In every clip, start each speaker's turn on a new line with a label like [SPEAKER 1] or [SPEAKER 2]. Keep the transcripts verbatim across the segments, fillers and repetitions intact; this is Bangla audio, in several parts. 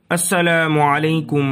[SPEAKER 1] আসসালামু আলাইকুম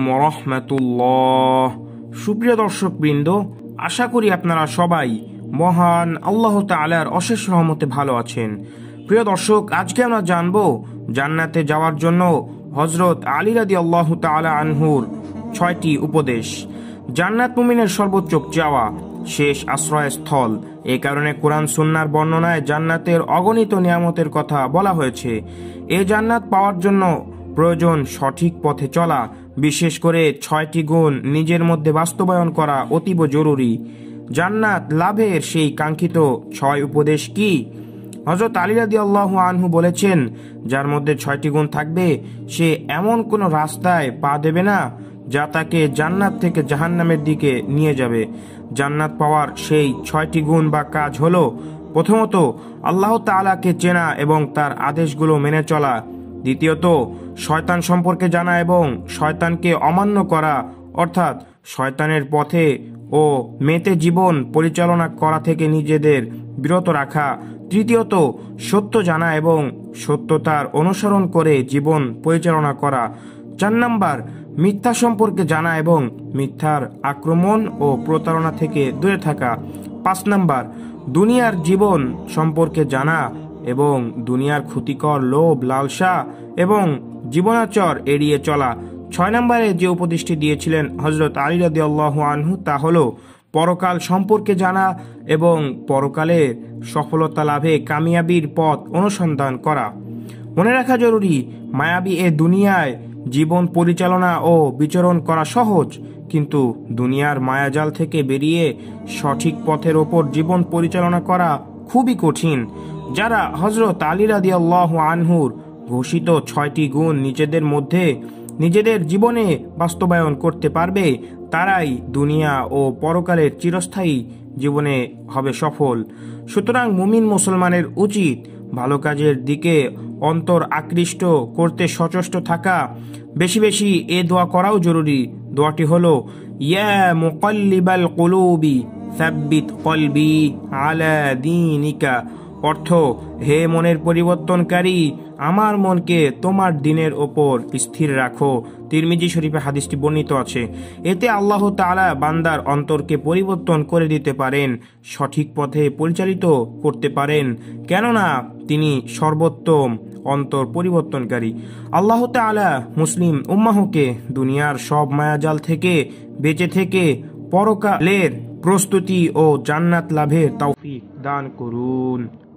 [SPEAKER 1] রহমতুল্লাহ। সুপ্রিয় দর্শকবৃন্দ, আশা করি আপনারা সবাই মহান আল্লাহ তাআলার অশেষ রহমতে ভালো আছেন। প্রিয় দর্শক, আজকে আমরা জানব জান্নাতে যাওয়ার জন্য হযরত আলী রাদিয়াল্লাহু তাআলা আনহুর ছয়টি উপদেশ। জান্নাত মুমিনের সর্বোচ্চ চাওয়া, শেষ আশ্রয়স্থল। এ কারণে কোরআন সুন্নাহর বর্ণনায় জান্নাতের অগণিত নিয়ামতের কথা বলা হয়েছে। এই জান্নাত পাওয়ার জন্য প্রয়োজন সঠিক পথে চলা, বিশেষ করে ছয়টি গুণ নিজের মধ্যে বাস্তবায়ন করা অতীব জরুরি। জান্নাত লাভের সেই কাঙ্ক্ষিত ছয় উপদেশ কি? হযরত আলী রাদিয়াল্লাহু আনহু বলেছেন, যার মধ্যে ছয়টি গুণ থাকবে সে এমন কোনো রাস্তায় পা দেবে না যা তাকে জান্নাত থেকে জাহান্নামের দিকে নিয়ে যাবে। জান্নাত পাওয়ার সেই ছয়টি গুণ বা কাজ হলো, প্রথমত আল্লাহ তাআলাকে চেনা এবং তার আদেশগুলো মেনে চলা। দ্বিতীয়ত শয়তান সম্পর্কে জানা এবং শয়তানকে অমান্য করা, অর্থাৎ শয়তানের পথে ও মেতে জীবন পরিচালনা করা থেকে নিজেদের বিরত রাখা। তৃতীয়ত সত্য জানা এবং সত্যতার অনুসরণ করে জীবন পরিচালনা করা। চার নাম্বার মিথ্যা সম্পর্কে জানা এবং মিথ্যার আক্রমণ ও প্রতারণা থেকে দূরে থাকা। পাঁচ নাম্বার দুনিয়ার জীবন সম্পর্কে জানা এবং দুনিয়ার ক্ষতিকর লোভ, লালসা এবং জীবনাচর এড়িয়ে চলা। ছয় নম্বরে যে উপদেশটি দিয়েছিলেন হযরত আলী রাদিয়াল্লাহু আনহু তা হলো পরকাল সম্পর্কে জানা এবং পরকালের সফলতা লাভে কামিয়াবির পথ অনুসন্ধান করা। মনে রাখা জরুরি, মায়াবী এ দুনিয়ায় জীবন পরিচালনা ও বিচরণ করা সহজ, কিন্তু দুনিয়ার মায়াজাল থেকে বেরিয়ে সঠিক পথের ওপর জীবন পরিচালনা করা খুবই কঠিন। যারা হযরত আলী রাদিয়াল্লাহু আনহুর ঘোষিত ছয়টি গুণ নিজেদের মধ্যে নিজেদের জীবনে বাস্তবায়ন করতে পারবে, তারাই দুনিয়া ও পরকালের চিরস্থায়ী জীবনে হবে সফল। সুতরাং মুমিন মুসলমানের উচিত ভালো কাজের দিকে অন্তর আকৃষ্ট করতে সচেষ্ট থাকা। বেশি বেশি এ দোয়া করাও জরুরি। দোয়াটি হলো, ইয়া মুকাল্লিবাল কুলুবি সাব্বিত কলবি আলা দীনিকা। অর্থ, হে মনের পরিবর্তনকারী, আমার মনকে তোমার দিনের ওপর স্থির রাখো। তিরমিজি শরীফে হাদিসটি বর্ণিত আছে। এতে আল্লাহ তাআলা বান্দার অন্তরকে পরিবর্তন করে দিতে পারেন, সঠিক পথে পরিচালিত করতে পারেন, কেননা তিনি সর্বোত্তম অন্তর পরিবর্তনকারী। আল্লাহ তাআলা মুসলিম উম্মাহকে দুনিয়ার সব মায়াজাল থেকে বেঁচে থেকে পরকালের প্রস্তুতি ও জান্নাত লাভের তৌফিক দান করুন।